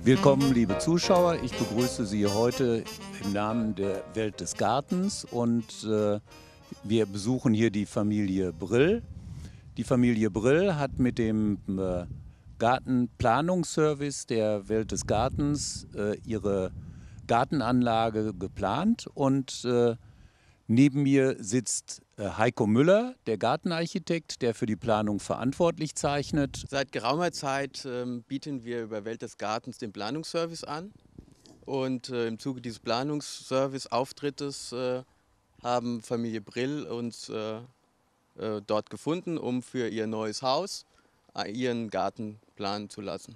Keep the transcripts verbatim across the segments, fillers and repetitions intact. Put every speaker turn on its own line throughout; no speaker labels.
Willkommen, liebe Zuschauer. Ich begrüße Sie heute im Namen der Welt des Gartens und äh, wir besuchen hier die Familie Brill. Die Familie Brill hat mit dem äh, Gartenplanungsservice der Welt des Gartens äh, ihre Gartenanlage geplant und äh, neben mir sitzt äh, Heiko Müller, der Gartenarchitekt, der für die Planung verantwortlich zeichnet.
Seit geraumer Zeit ähm, bieten wir über Welt des Gartens den Planungsservice an. Und äh, im Zuge dieses Planungsservice-Auftrittes äh, haben Familie Brill uns äh, äh, dort gefunden, um für ihr neues Haus äh, ihren Garten planen zu lassen.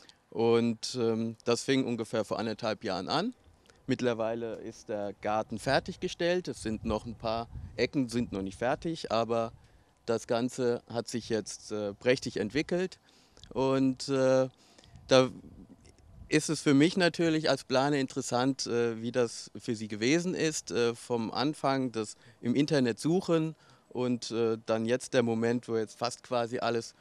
Und ähm, das fing ungefähr vor anderthalb Jahren an. Mittlerweile ist der Garten fertiggestellt. Es sind noch ein paar Ecken, sind noch nicht fertig, aber das Ganze hat sich jetzt äh, prächtig entwickelt. Und äh, da ist es für mich natürlich als Planer interessant, äh, wie das für Sie gewesen ist. Äh, vom Anfang das im Internet suchen und äh, dann jetzt der Moment, wo jetzt fast quasi alles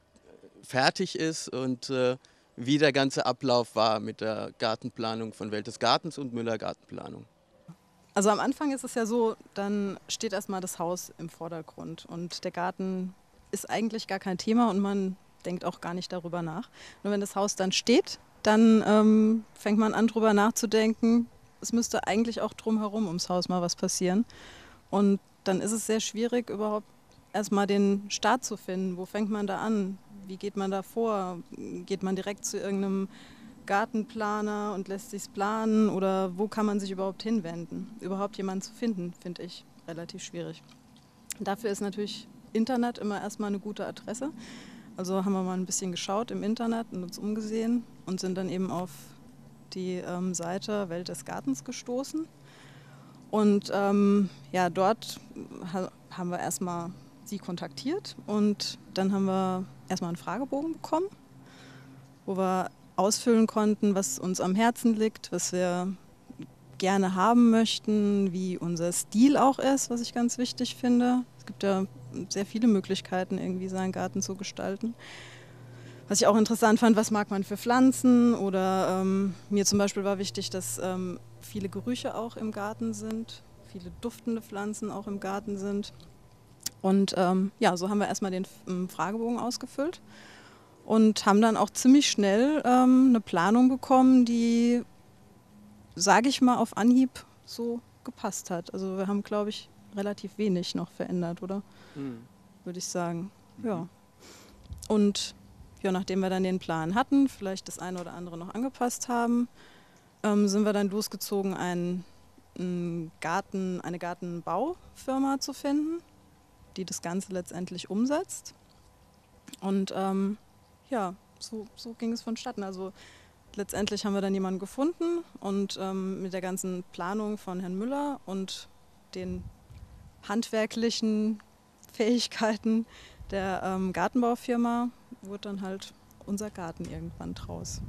fertig ist und äh, wie der ganze Ablauf war mit der Gartenplanung von Welt des Gartens und Müller Gartenplanung.
Also am Anfang ist es ja so, dann steht erstmal das Haus im Vordergrund und der Garten ist eigentlich gar kein Thema und man denkt auch gar nicht darüber nach. Nur wenn das Haus dann steht, dann ähm, fängt man an, darüber nachzudenken, es müsste eigentlich auch drumherum ums Haus mal was passieren. Und dann ist es sehr schwierig, überhaupt erstmal den Start zu finden. Wo fängt man da an? Wie geht man da vor? Geht man direkt zu irgendeinem Gartenplaner und lässt sich's planen? Oder wo kann man sich überhaupt hinwenden? Überhaupt jemanden zu finden, finde ich relativ schwierig. Dafür ist natürlich Internet immer erstmal eine gute Adresse. Also haben wir mal ein bisschen geschaut im Internet und uns umgesehen und sind dann eben auf die ähm, Seite Welt des Gartens gestoßen. Und ähm, ja, dort ha haben wir erstmal sie kontaktiert und dann haben wir erstmal einen Fragebogen bekommen, wo wir ausfüllen konnten, was uns am Herzen liegt, was wir gerne haben möchten, wie unser Stil auch ist, was ich ganz wichtig finde. Es gibt ja sehr viele Möglichkeiten, irgendwie seinen Garten zu gestalten. Was ich auch interessant fand, was mag man für Pflanzen oder ähm, mir zum Beispiel war wichtig, dass ähm, viele Gerüche auch im Garten sind, viele duftende Pflanzen auch im Garten sind. Und ähm, ja, so haben wir erstmal den ähm, Fragebogen ausgefüllt und haben dann auch ziemlich schnell ähm, eine Planung bekommen, die, sage ich mal, auf Anhieb so gepasst hat. Also wir haben, glaube ich, relativ wenig noch verändert, oder? Mhm. Würde ich sagen. Ja. Und ja, nachdem wir dann den Plan hatten, vielleicht das eine oder andere noch angepasst haben, ähm, sind wir dann losgezogen, einen, einen Garten, eine Gartenbaufirma zu finden, die das Ganze letztendlich umsetzt. Und ähm, ja, so, so ging es vonstatten. Also letztendlich haben wir dann jemanden gefunden und ähm, mit der ganzen Planung von Herrn Müller und den handwerklichen Fähigkeiten der ähm, Gartenbaufirma wurde dann halt unser Garten irgendwann draus.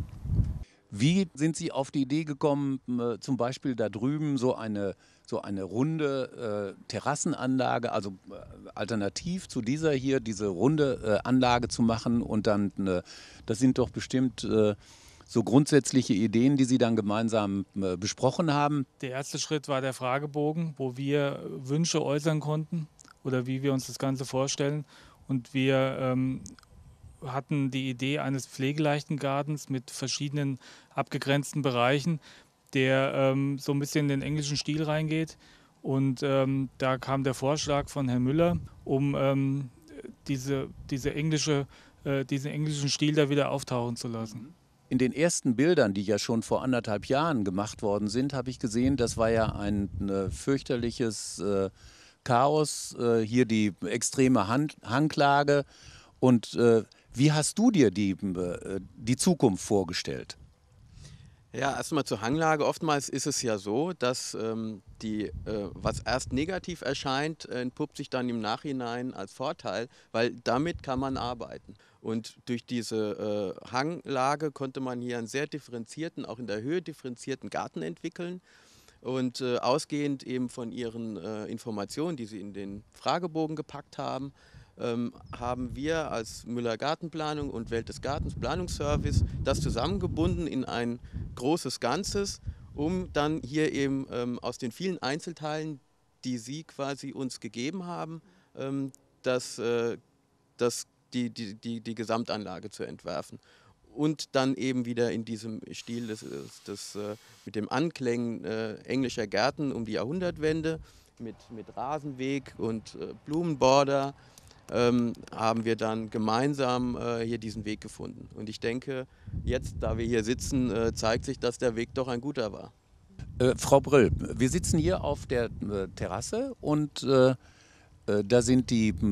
Wie sind Sie auf die Idee gekommen, äh, zum Beispiel da drüben so eine, so eine runde äh, Terrassenanlage, also äh, alternativ zu dieser hier, diese runde äh, Anlage zu machen und dann, äh, das sind doch bestimmt äh, so grundsätzliche Ideen, die Sie dann gemeinsam äh, besprochen haben?
Der erste Schritt war der Fragebogen, wo wir Wünsche äußern konnten oder wie wir uns das Ganze vorstellen. Und wir ähm, hatten die Idee eines pflegeleichten Gartens mit verschiedenen abgegrenzten Bereichen, der ähm, so ein bisschen in den englischen Stil reingeht. Und ähm, da kam der Vorschlag von Herrn Müller, um ähm, diese, diese englische, äh, diesen englischen Stil da wieder auftauchen zu lassen.
In den ersten Bildern, die ja schon vor anderthalb Jahren gemacht worden sind, habe ich gesehen, das war ja ein äh, fürchterliches äh, Chaos, äh, hier die extreme Hand Hanglage. Und äh, wie hast du dir die, äh, die Zukunft vorgestellt?
Ja, erstmal zur Hanglage. Oftmals ist es ja so, dass ähm, die, äh, was erst negativ erscheint, äh, entpuppt sich dann im Nachhinein als Vorteil, weil damit kann man arbeiten. Und durch diese äh, Hanglage konnte man hier einen sehr differenzierten, auch in der Höhe differenzierten Garten entwickeln. Und äh, ausgehend eben von Ihren äh, Informationen, die Sie in den Fragebogen gepackt haben, ähm, haben wir als Müller Gartenplanung und Welt des Gartens Planungsservice das zusammengebunden in ein großes Ganzes, um dann hier eben ähm, aus den vielen Einzelteilen, die Sie quasi uns gegeben haben, ähm, das, äh, das, die, die, die, die Gesamtanlage zu entwerfen. Und dann eben wieder in diesem Stil des, des, äh, mit dem Anklängen äh, englischer Gärten um die Jahrhundertwende, mit, mit Rasenweg und äh, Blumenborder, ähm, haben wir dann gemeinsam äh, hier diesen Weg gefunden. Und ich denke, jetzt, da wir hier sitzen, äh, zeigt sich, dass der Weg doch ein guter war.
Äh, Frau Brill, wir sitzen hier auf der äh, Terrasse und äh, äh, da sind die äh,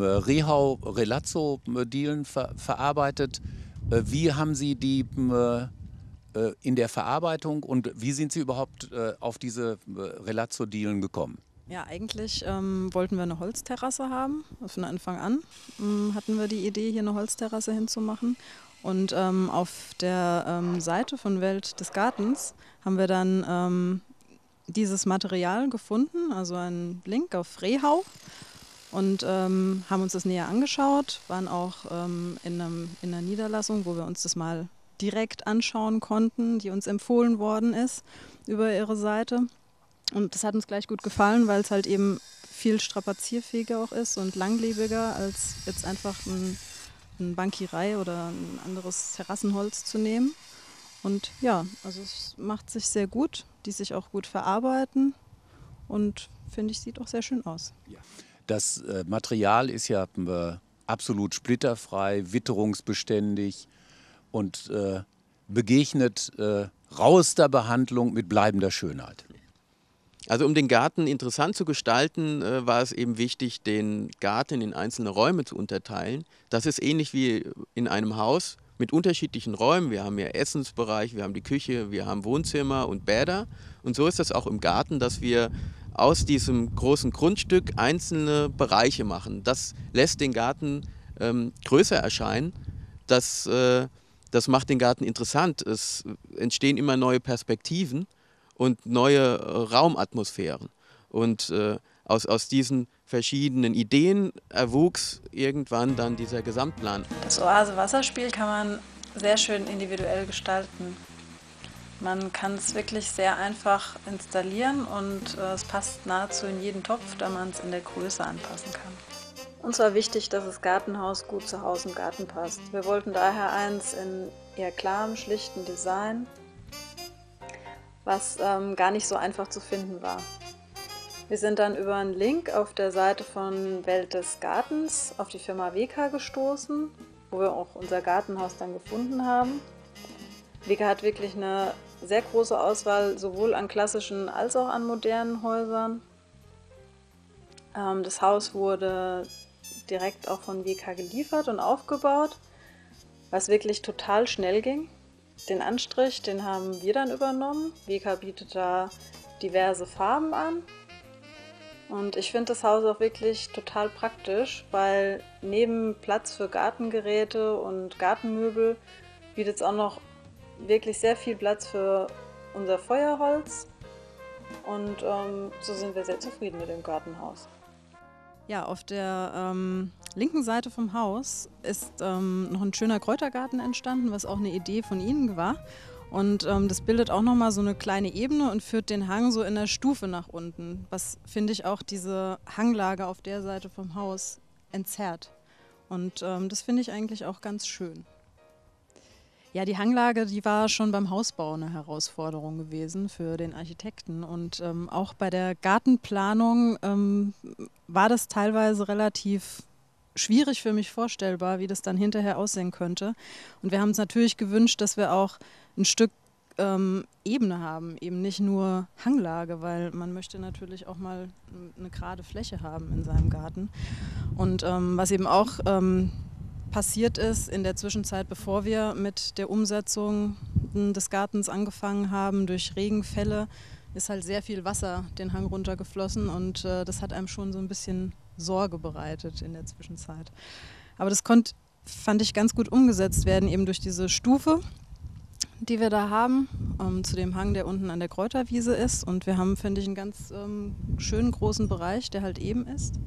Rehau-Relazzo-Dielen ver verarbeitet. Äh, wie haben Sie die äh, äh, in der Verarbeitung und wie sind Sie überhaupt äh, auf diese äh, Relazzo-Dielen gekommen?
Ja, eigentlich ähm, wollten wir eine Holzterrasse haben. Von Anfang an ähm, hatten wir die Idee, hier eine Holzterrasse hinzumachen. Und ähm, auf der ähm, Seite von Welt des Gartens haben wir dann ähm, dieses Material gefunden, also einen Link auf Rehau. Und ähm, haben uns das näher angeschaut, waren auch ähm, in, einem, in einer Niederlassung, wo wir uns das mal direkt anschauen konnten, die uns empfohlen worden ist über ihre Seite. Und das hat uns gleich gut gefallen, weil es halt eben viel strapazierfähiger auch ist und langlebiger, als jetzt einfach ein, ein Bankierei oder ein anderes Terrassenholz zu nehmen. Und ja, also es macht sich sehr gut, die sich auch gut verarbeiten und finde ich, sieht auch sehr schön aus.
Ja. Das äh, Material ist ja äh, absolut splitterfrei, witterungsbeständig und äh, begegnet äh, rauester Behandlung mit bleibender Schönheit.
Also um den Garten interessant zu gestalten, äh, war es eben wichtig, den Garten in einzelne Räume zu unterteilen. Das ist ähnlich wie in einem Haus mit unterschiedlichen Räumen. Wir haben ja Essensbereich, wir haben die Küche, wir haben Wohnzimmer und Bäder. Und so ist das auch im Garten, dass wir aus diesem großen Grundstück einzelne Bereiche machen. Das lässt den Garten ähm, größer erscheinen. Das, äh, das macht den Garten interessant. Es entstehen immer neue Perspektiven und neue äh, Raumatmosphären. Und äh, aus, aus diesen verschiedenen Ideen erwuchs irgendwann dann dieser Gesamtplan.
Das Oase-Wasserspiel kann man sehr schön individuell gestalten. Man kann es wirklich sehr einfach installieren und äh, es passt nahezu in jeden Topf, da man es in der Größe anpassen kann. Uns war wichtig, dass das Gartenhaus gut zu Hause im Garten passt. Wir wollten daher eins in eher klarem, schlichten Design, was ähm, gar nicht so einfach zu finden war. Wir sind dann über einen Link auf der Seite von Welt des Gartens auf die Firma W K gestoßen, wo wir auch unser Gartenhaus dann gefunden haben. W K hat wirklich eine sehr große Auswahl, sowohl an klassischen als auch an modernen Häusern. Ähm, das Haus wurde direkt auch von W K geliefert und aufgebaut, was wirklich total schnell ging. Den Anstrich, den haben wir dann übernommen. W K bietet da diverse Farben an. Und ich finde das Haus auch wirklich total praktisch, weil neben Platz für Gartengeräte und Gartenmöbel bietet es auch noch wirklich sehr viel Platz für unser Feuerholz. Und ähm, so sind wir sehr zufrieden mit dem Gartenhaus. Ja, auf der ähm, linken Seite vom Haus ist ähm, noch ein schöner Kräutergarten entstanden, was auch eine Idee von Ihnen war. Und ähm, das bildet auch nochmal so eine kleine Ebene und führt den Hang so in der Stufe nach unten, was, finde ich, auch diese Hanglage auf der Seite vom Haus entzerrt. Und ähm, das finde ich eigentlich auch ganz schön. Ja, die Hanglage, die war schon beim Hausbau eine Herausforderung gewesen für den Architekten. Und ähm, auch bei der Gartenplanung ähm, war das teilweise relativ schwierig für mich vorstellbar, wie das dann hinterher aussehen könnte. Und wir haben uns natürlich gewünscht, dass wir auch ein Stück ähm, Ebene haben, eben nicht nur Hanglage, weil man möchte natürlich auch mal eine gerade Fläche haben in seinem Garten. Und ähm, was eben auch ähm, passiert ist in der Zwischenzeit, bevor wir mit der Umsetzung des Gartens angefangen haben, durch Regenfälle, ist halt sehr viel Wasser den Hang runtergeflossen und äh, das hat einem schon so ein bisschen Sorge bereitet in der Zwischenzeit. Aber das konnte, fand ich, ganz gut umgesetzt werden, eben durch diese Stufe, die wir da haben, ähm, zu dem Hang, der unten an der Kräuterwiese ist. Und wir haben, finde ich, einen ganz ähm, schönen großen Bereich, der halt eben ist.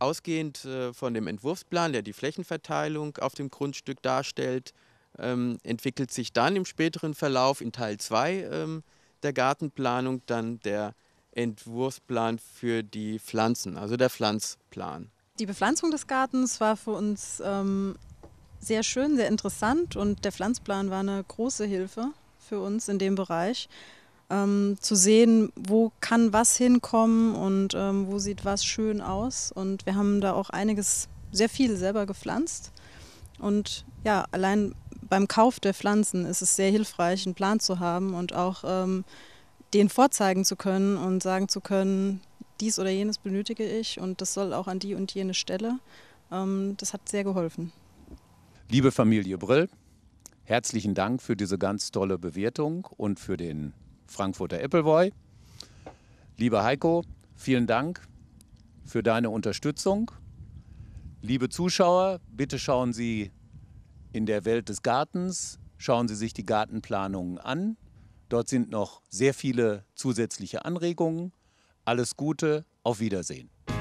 Ausgehend äh, von dem Entwurfsplan, der die Flächenverteilung auf dem Grundstück darstellt, ähm, entwickelt sich dann im späteren Verlauf in Teil zwei ähm, der Gartenplanung dann der Entwurfsplan für die Pflanzen, also der Pflanzplan.
Die Bepflanzung des Gartens war für uns ähm, sehr schön, sehr interessant und der Pflanzplan war eine große Hilfe für uns in dem Bereich. Ähm, zu sehen, wo kann was hinkommen und ähm, wo sieht was schön aus. Und wir haben da auch einiges, sehr viel selber gepflanzt. Und ja, allein beim Kauf der Pflanzen ist es sehr hilfreich, einen Plan zu haben und auch ähm, den vorzeigen zu können und sagen zu können, dies oder jenes benötige ich und das soll auch an die und jene Stelle. Ähm, das hat sehr geholfen.
Liebe Familie Brill, herzlichen Dank für diese ganz tolle Bewertung und für den Frankfurter Appleboy. Lieber Heiko, vielen Dank für deine Unterstützung. Liebe Zuschauer, bitte schauen Sie in der Welt des Gartens, schauen Sie sich die Gartenplanungen an. Dort sind noch sehr viele zusätzliche Anregungen. Alles Gute, auf Wiedersehen.